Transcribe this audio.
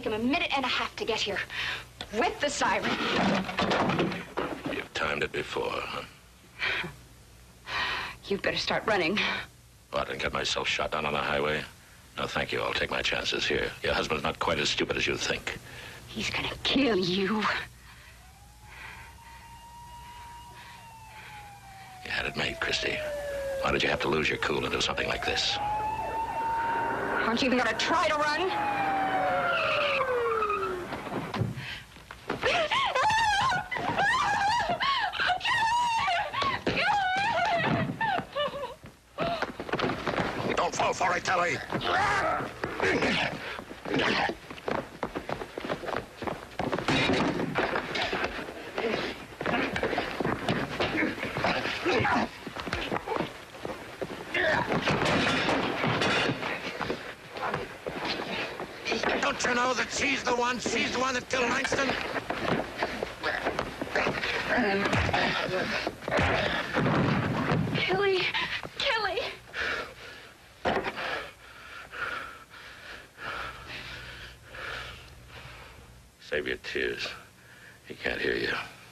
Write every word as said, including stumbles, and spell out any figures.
take him a minute and a half to get here. With the siren. You've timed it before, huh? You'd better start running. What, and get myself shot down on the highway? No, thank you. I'll take my chances here. Your husband's not quite as stupid as you think. He's gonna kill you. You had it made, Christy. Why did you have to lose your cool and do something like this? Aren't you even gonna try to run? Don't fall for it, Kelly. Don't you know that she's the one? She's the one that killed Langston? Kelly, Kelly. Save your tears. He can't hear you.